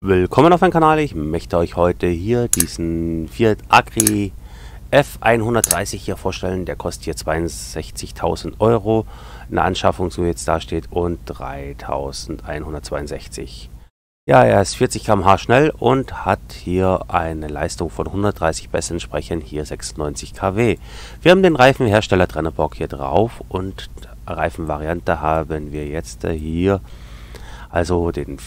Willkommen auf meinem Kanal. Ich möchte euch heute hier diesen Fiat Agri F130 hier vorstellen. Der kostet hier 62.000 Euro. Eine Anschaffung, so wie jetzt da steht, und 3.162. Ja, er ist 40 km/h schnell und hat hier eine Leistung von 130 PS, entsprechend hier 96 kW. Wir haben den Reifenhersteller Trelleborg hier drauf und Reifenvariante haben wir jetzt hier. Also den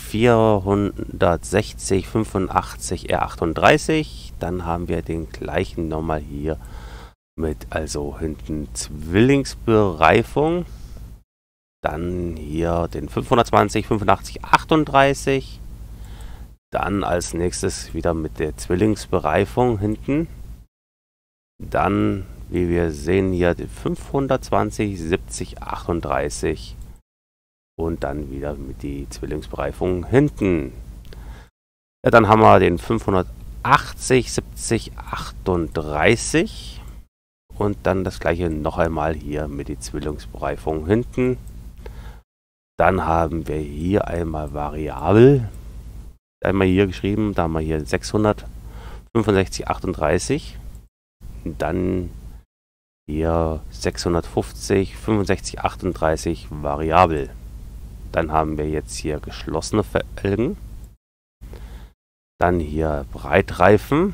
460 85 R38. Dann haben wir den gleichen nochmal hier mit, also hinten Zwillingsbereifung. Dann hier den 520 85 38. Dann als nächstes wieder mit der Zwillingsbereifung hinten. Dann, wie wir sehen, hier den 520 70 38. Und dann wieder mit die Zwillingsbereifung hinten. Ja, dann haben wir den 580 70 38. Und dann das gleiche noch einmal hier mit die Zwillingsbereifung hinten. Dann haben wir hier einmal variabel. Einmal hier geschrieben, da haben wir hier 665 38. Und dann hier 650 65 38 variabel. Dann haben wir jetzt hier geschlossene Felgen. Dann hier Breitreifen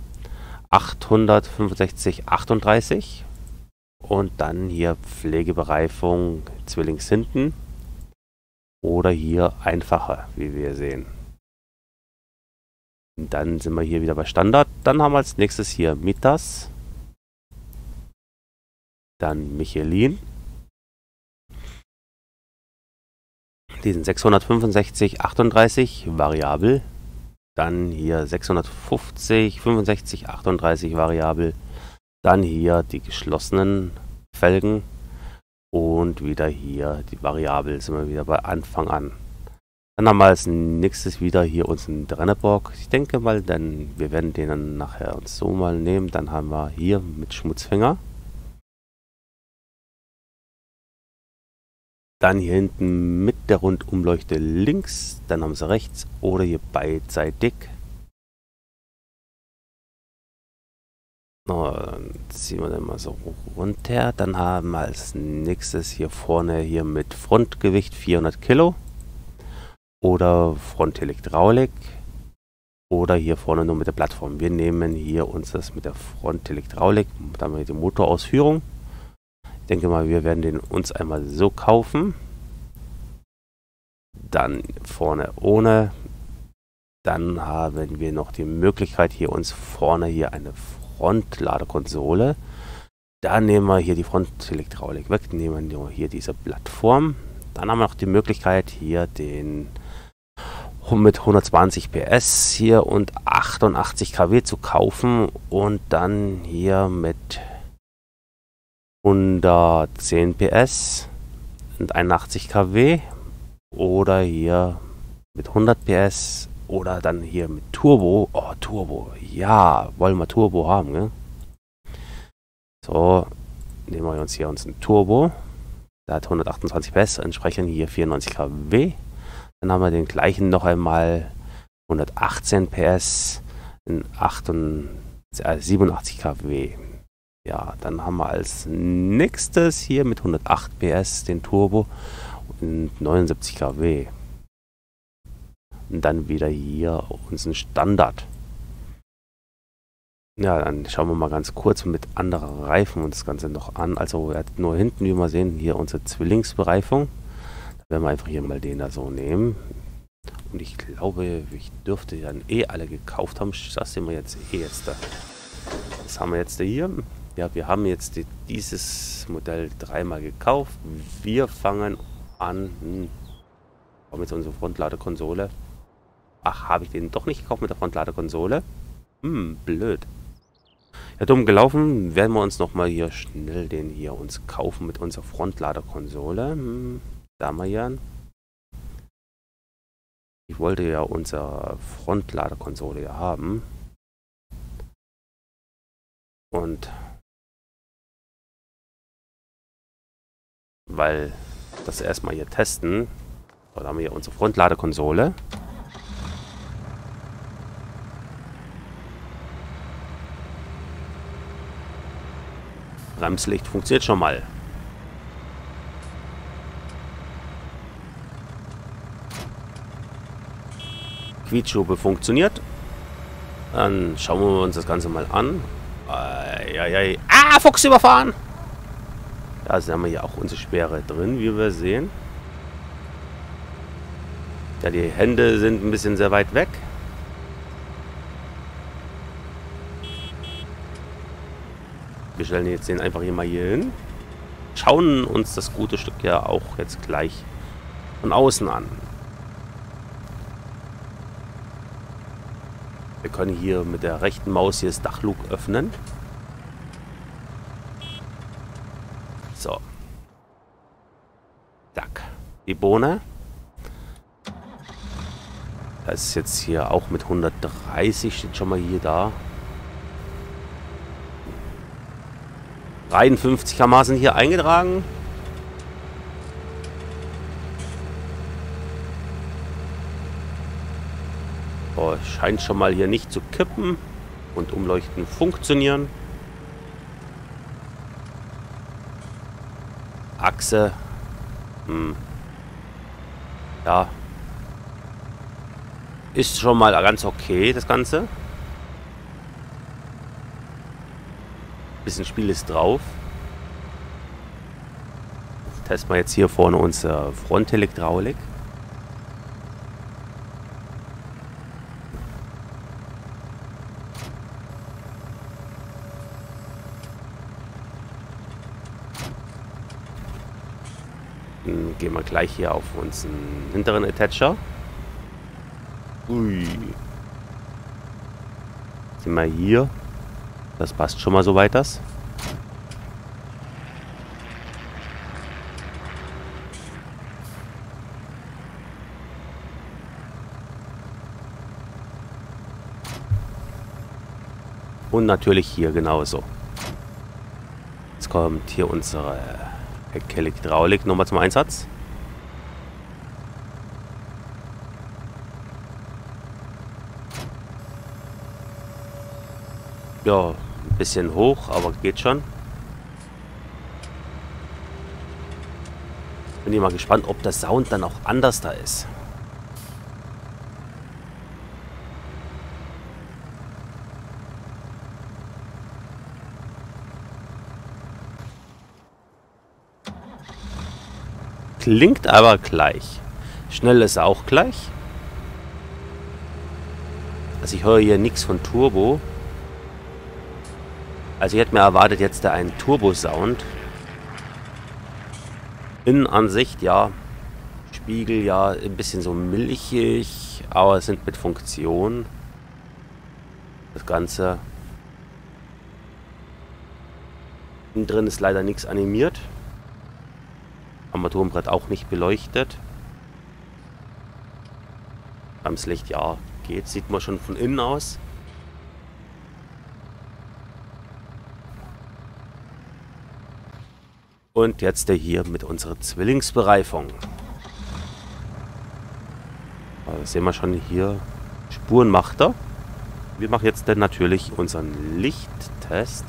865 38. Und dann hier Pflegebereifung Zwillings hinten. Oder hier einfache, wie wir sehen. Und dann sind wir hier wieder bei Standard. Dann haben wir als nächstes hier Mitas. Dann Michelin. Diesen 665 38 variabel. Dann hier 650 65 38 variabel. Dann hier die geschlossenen Felgen. Und wieder hier die variabel, sind wir wieder bei Anfang an. Dann haben wir als nächstes wieder hier unseren Trelleborg. Ich denke mal, denn wir werden den dann nachher uns so mal nehmen. Dann haben wir hier mit Schmutzfänger. Dann hier hinten mit der Rundumleuchte links. Dann haben sie rechts oder hier beidseitig. Dann ziehen wir den mal so runter. Dann haben wir als nächstes hier vorne hier mit Frontgewicht 400 Kilo. Oder Fronthydraulik. Oder hier vorne nur mit der Plattform. Wir nehmen hier uns das mit der Fronthydraulik. Da haben wir die Motorausführung. Ich denke mal, wir werden den uns einmal so kaufen. Dann vorne ohne. Dann haben wir noch die Möglichkeit, hier uns vorne hier eine Frontladekonsole. Da nehmen wir hier die Fronthydraulik weg. Nehmen wir hier diese Plattform. Dann haben wir noch die Möglichkeit, hier den mit 120 PS hier und 88 kW zu kaufen. Und dann hier mit 110 PS und 81 kW. Oder hier mit 100 PS. Oder dann hier mit Turbo. Oh, Turbo. Ja, wollen wir Turbo haben, ne? So, nehmen wir uns hier einen Turbo. Der hat 128 PS, entsprechend hier 94 kW. Dann haben wir den gleichen noch einmal 118 PS in 87 kW. Ja, dann haben wir als nächstes hier mit 108 PS den Turbo und 79 kW. Und dann wieder hier unseren Standard. Ja, dann schauen wir mal ganz kurz mit anderen Reifen uns das Ganze noch an. Also er hat nur hinten, wie wir sehen, hier unsere Zwillingsbereifung. Da werden wir einfach hier mal den da so nehmen. Und ich glaube, ich dürfte dann alle gekauft haben. Das sehen wir jetzt jetzt da. Was haben wir jetzt hier? Ja, wir haben jetzt dieses Modell dreimal gekauft. Wir fangen an. Kommen jetzt unsere Frontladekonsole. Ach, habe ich den doch nicht gekauft mit der Frontladekonsole? Blöd. Ja, dumm gelaufen. Werden wir uns nochmal hier schnell den hier uns kaufen mit unserer Frontladekonsole. Da haben wir ja. Ich wollte ja unsere Frontladekonsole ja haben. Und weil das erstmal hier testen. So, da haben wir hier unsere Frontladekonsole. Bremslicht funktioniert schon mal. Quietschhupe funktioniert. Dann schauen wir uns das Ganze mal an. Ah, Fuchs überfahren! Da haben wir hier auch unsere Sperre drin, wie wir sehen. Ja, die Hände sind ein bisschen sehr weit weg. Wir stellen jetzt den einfach hier mal hier hin. Schauen uns das gute Stück ja auch jetzt gleich von außen an. Wir können hier mit der rechten Maus hier das Dachlug öffnen. So. Zack. Die Bohne. Das ist jetzt hier auch mit 130, steht schon mal hier da. 53 km sind hier eingetragen. Oh, scheint schon mal hier nicht zu kippen. Und Umleuchten funktionieren. Achse. Ja. Ist schon mal ganz okay, das Ganze. Bisschen Spiel ist drauf. Testen wir jetzt hier vorne unsere Fronthydraulik. Dann gehen wir gleich hier auf unseren hinteren Attacher. Ui. Sind wir hier. Das passt schon mal so weit, das. Und natürlich hier genauso. Jetzt kommt hier unsere Heckhydraulik nochmal zum Einsatz. Ja, ein bisschen hoch, aber geht schon. Bin ich mal gespannt, ob der Sound dann auch anders da ist. Klingt aber gleich. Schnell ist auch gleich. Also ich höre hier nichts von Turbo. Also ich hätte mir erwartet jetzt da einen Turbo-Sound. Innenansicht, ja. Spiegel, ja, ein bisschen so milchig, aber es sind mit Funktion. Das Ganze. Innen drin ist leider nichts animiert. Armaturenbrett auch nicht beleuchtet. Bremslicht, ja, geht. Sieht man schon von innen aus. Und jetzt der hier mit unserer Zwillingsbereifung. Da sehen wir schon hier, Spuren macht er. Wir machen jetzt dann natürlich unseren Lichttest.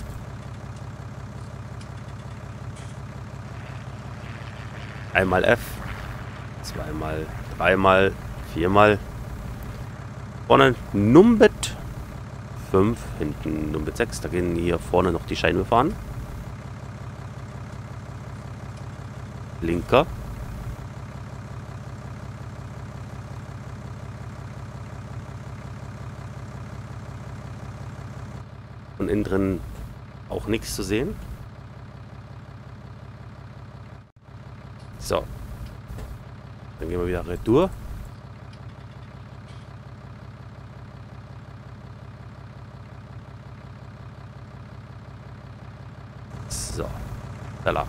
Einmal F, zweimal, dreimal, viermal. Vorne Numbit 5, hinten Numbit 6. Da gehen hier vorne noch die Scheinwerfer an. Linker. Und innen drin auch nichts zu sehen. So. Dann gehen wir wieder retour. So. Da.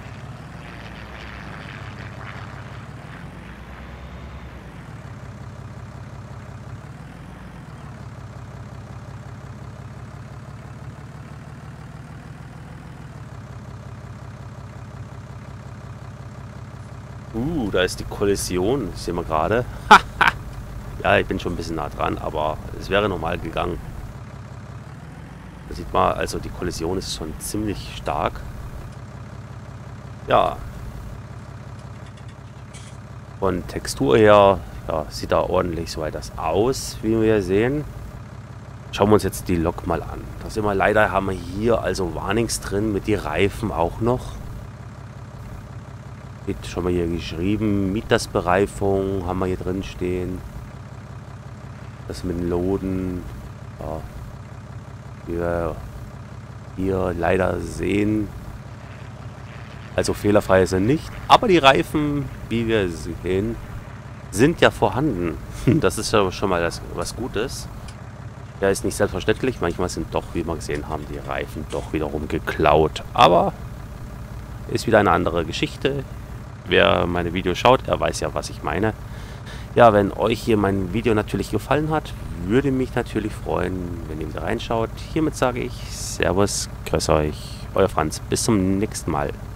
Da ist die Kollision. Das sehen wir gerade. Ja, ich bin schon ein bisschen nah dran, aber es wäre normal gegangen. Da sieht man, also die Kollision ist schon ziemlich stark. Ja, von Textur her, ja, sieht da ordentlich soweit das aus, wie wir sehen. Schauen wir uns jetzt die Lok mal an. Da sind wir leider, haben wir hier also Warnings drin mit die Reifen auch noch. Steht schon mal hier geschrieben, Mietersbereifung haben wir hier drin stehen. Das mit den Loden, ja, wie wir hier leider sehen. Also fehlerfrei ist er nicht. Aber die Reifen, wie wir sehen, sind ja vorhanden. Das ist ja schon mal was Gutes. Ja, ist nicht selbstverständlich. Manchmal sind doch, wie wir gesehen haben, die Reifen doch wiederum geklaut. Aber ist wieder eine andere Geschichte. Wer meine Videos schaut, er weiß ja, was ich meine. Ja, wenn euch hier mein Video natürlich gefallen hat, würde mich natürlich freuen, wenn ihr wieder reinschaut. Hiermit sage ich Servus, grüß euch, euer Franz. Bis zum nächsten Mal.